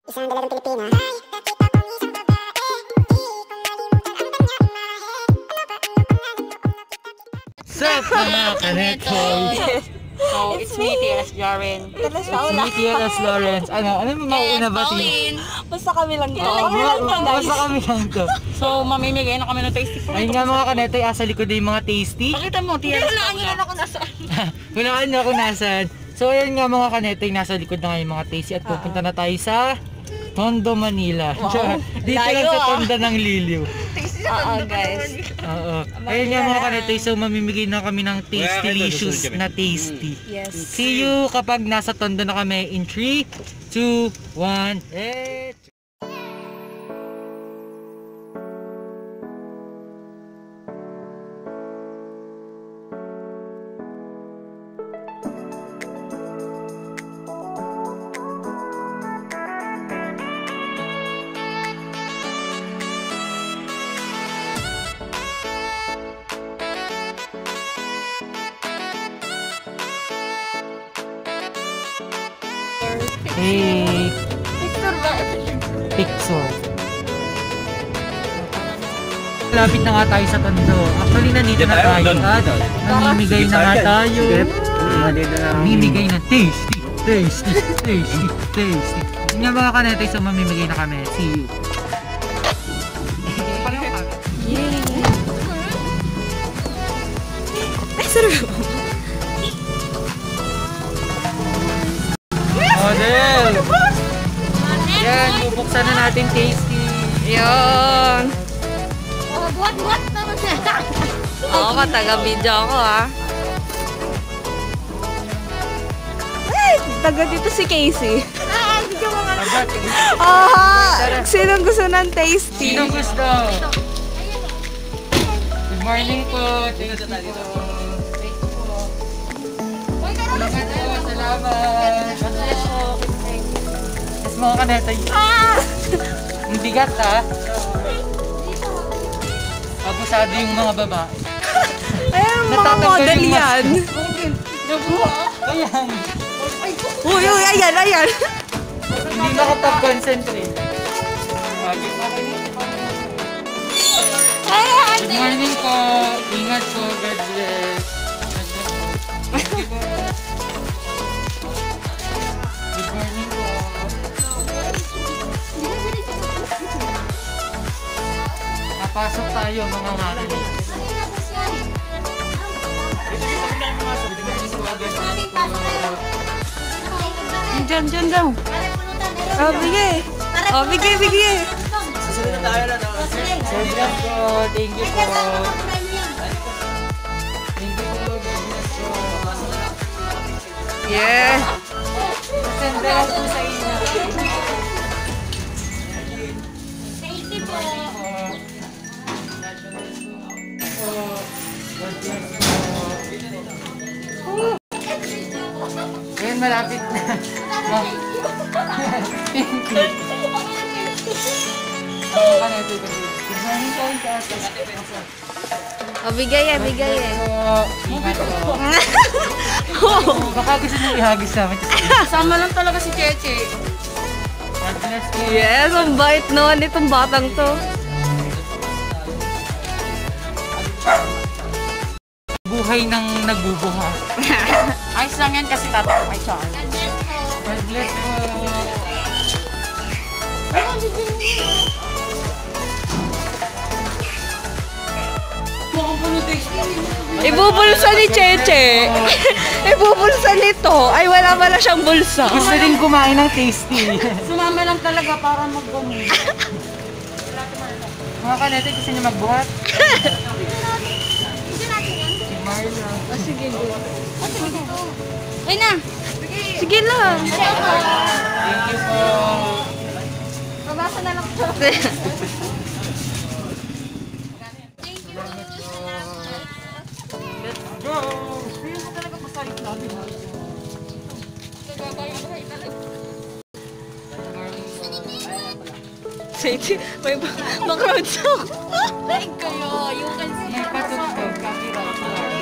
Isang dalagang Pilipina. Sup mga kanetoy! So, it's me, TLS Jaren. It's me, TLS Lawrence. Ano mo mauuna ba, Tim? Basta kami lang to. Basta kami lang to. So, mamimigay na kami ng tasty food. Ayun nga mga kanetoy, asa likod yung mga tasty. Pakita mo, TLS. Hulaan nyo na ako nasaan. Hulaan nyo ako nasaan. So, ayun nga mga kanetoy, nasa likod na nga yung mga tasty at pupunta na tayo sa Tondo, Manila. Wow. Dito lang sa Tondo ng Liliw. Oo, guys. Oo. Ayun nga mga kanetoy, so mamimigay na kami ng tasty-licious na tasty. Yes. See you kapag nasa Tondo na kami in 3, 2, 1, eh! Hey! Picture ba? Picture. Lapit na nga tayo sa Tondo. Actually, nandito na tayo at namimigay na nga tayo. Namimigay na tasty, tasty, tasty, tasty. Yun nga mga kanetoy, so mamimigay na kami. See you. Yay! Ay, sarap! Model! Yan, bubuksan na natin tasty. Yun! Buhat-buhat naman siya! Oo, taga-video ako Ay, taga dito si Casey. Sinong gusto ng tasty? Sinong gusto? Good morning po. Thank you po. Salamat. Yes, mga kanetoy. Ang bigat Abusado yung mga babae. Ayun, mga model yan. Ayan. Uy, ayan. Hindi nakapag-concentrate. Good morning po. Ingat po. God bless. Good morning po. Napasok tayo mga ngaranin. Diyan daw. Bigay. Bigay. Susunod na tayo na. Sobrang po. Thank you po. Thank you po. God bless po. Yeah. Sasenda lang po sa inyo. Tasty po. Ngayon malapit na. Thank you. Good morning po. Bigay. Ingat po. Baka gusto nyo ihagis namin. Sama lang talaga si Cheche. God bless po. Yes, ang bait noon itong batang to. Buhay ng nagbubuha. Ayos lang yan kasi tatakay siya. God bless po. Ibubulsa ni Cheche. Ibubulsa nito. Ay, wala siyang bulsa. Gusto din kumain ng tasty. Sumama lang talaga para mag-gumi. Mga kanetoy, gusto niyo magbuhat? Sige. Ay na. Sige lang. Thank you po. Babasa na lang po. Let's go! Feel mo talaga masayip namin. Cheche, may background song. Like kayo, you can see. May patugtog, copyright.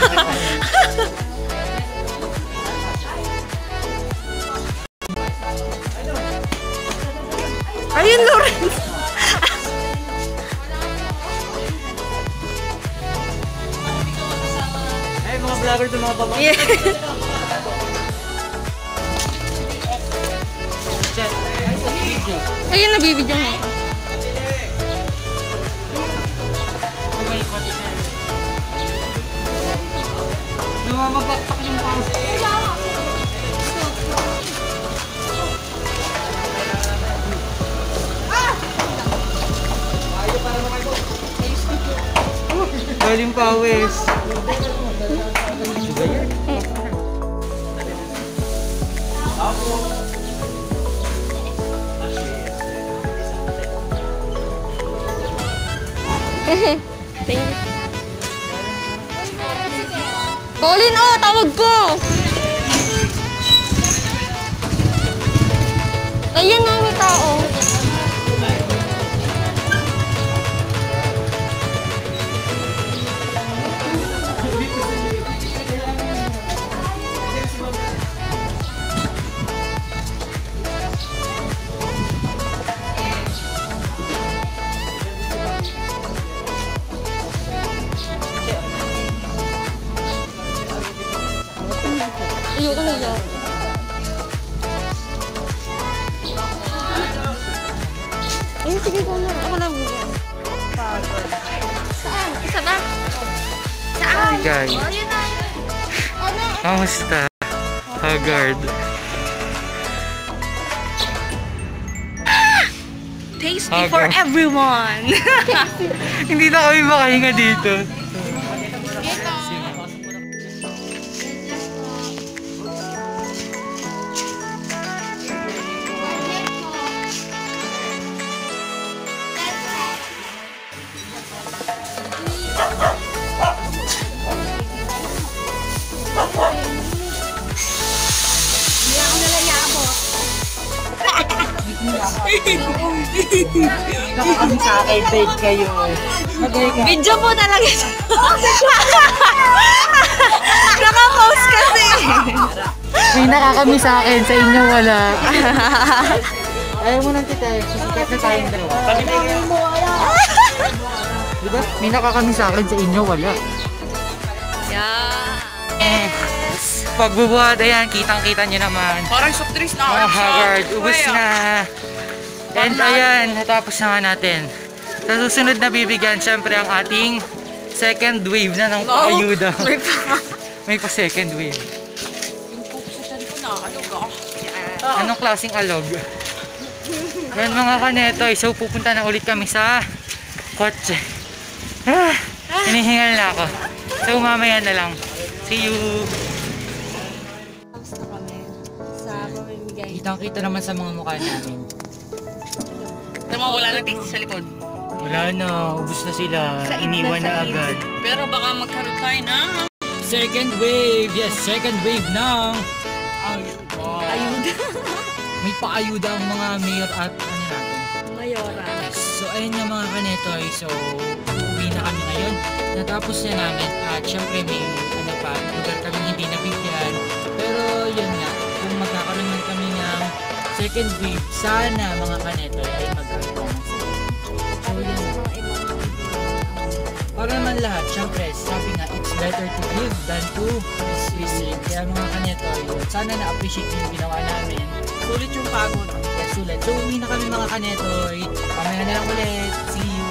Ayun, Lawrence. Ay, mga vlogger to mga papa. Yeah. Ayun, nabibidyo mo. Lumabagpak yung pause. Galing pawis. Colin, oh, tawag ko. Ayan na, may tao. Ayoko na yan. Ay, sige ko na. Ako lang bigyan. Saan? Isa ba? Saan? Guys. Oh, yun na. Ano? Kamusta? Haggard. Tasty Haggard. for everyone. Hindi na kami makahinga dito. Kami sa akin, bake kayo. Video po talaga siya. Naka-post kasi. May nakakami sa akin, sa inyo wala. Ayaw mo nang titext, susikat na tayong dalawa. Diba? May nakakami sa akin, sa inyo wala. Yes. Pagbubuhat, ayan, kitang-kita nyo naman. Parang soft drinks na. Haggard, ubus na. And ayan, natapos na nga natin. Sa susunod na bibigyan, syempre ang ating second wave na ng ayuda. May pa second wave. Yung pupusutan ko na, alog ako. Anong klaseng alog? Yan mga kanetoy, so pupunta na ulit kami sa kotse. Hinihingal na ako. So mamaya na lang. See you! Tapos na kami sa pamamigay. Kitang-kita naman sa mga mukha namin. Tama, wala na taste sa likod. Wala na, ubus na sila. Sa Iniwan na init. agad. Pero baka magkaroon tayo na Second wave! Yes, second wave ng ayuda. May paayuda ang mga mayor at ano natin. Mayora. So ayun nga mga kanetoy, so uuwi na kami ngayon. Natapos na namin at syempre may ano pa, lugar kami hindi nabigyan. Pero yun nga, kung magkakaroon man kami ng second wave, sana mga kanetoy ay magkaroon ng second wave. So yun nga. Para naman lahat, syempre, sabi nga, it's better to give than to receive. Kaya mga kanetoy, sana na-appreciate yung ginawa namin. Sulit yung pagod. Yes, ulit. So, uwi na kami mga kanetoy. Pamaya na lang ulit. See you!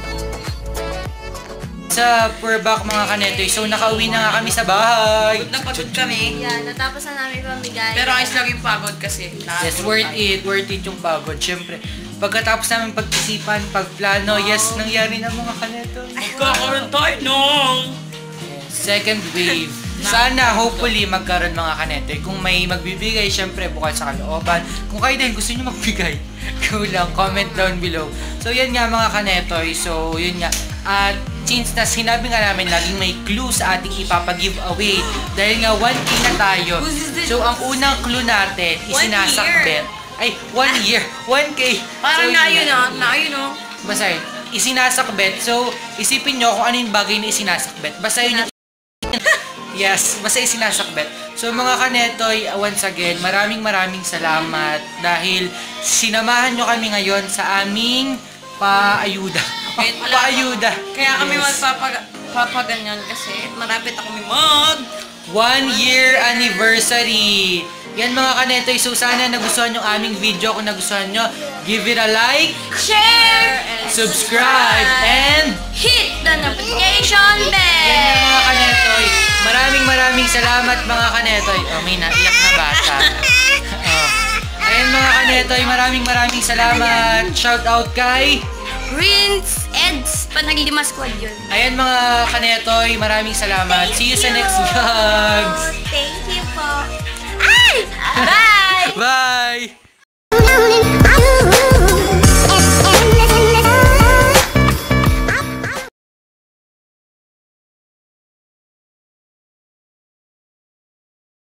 Sa we're back mga kanetoy. So, nakauwi na nga kami sa bahay. Napagod kami. Yan, natapos na namin pamigay. Pero ayos lang yung pagod kasi. Yes, worth it. Worth it yung pagod. Siyempre, pagkatapos namin pag-isipan, pagplano, yes, nangyari na mga kanetoy. Kakaroon tayo nung Second wave. Sana, hopefully, magkaroon mga kanetoy. Kung may magbibigay, syempre, bukal sa kalooban. Kung kayo din gusto nyo magbigay, go lang, comment down below. So, yan nga mga kanetoy. So, yun nga. At since na sinabi nga namin, laging may clue sa ating ipapag-giveaway. Dahil nga, 1K na tayo. So, ang unang clue natin, isinasakbet. Ay, 1 year. 1K. parang So, naayun yun nga. Naayun o. Basta yun, isinasakbet. So, isipin nyo kung ano yung bagay na isinasakbet. Basta yun yung Yes, basta isinasakbet. So mga kanetoy, once again, maraming salamat dahil sinamahan nyo kami ngayon sa aming paayuda. Paayuda. Kaya kami magpapaganyan kasi marapit ako mag 1-year anniversary. Yan mga kanetoy, so sana nagustuhan yung aming video. Kung nagustuhan nyo, give it a like, share, and subscribe, and Hit the notification yan bell! yung mga kanetoy. Maraming salamat mga kanetoy. Oh, may naiyak na bata. Oh. Ayan mga kanetoy, maraming salamat. Shout out kay Rinse Eds, Panaglima Squad yun. ayan mga kanetoy, maraming salamat. See you sa next vlogs. Thank you po. Ay! Bye! Bye!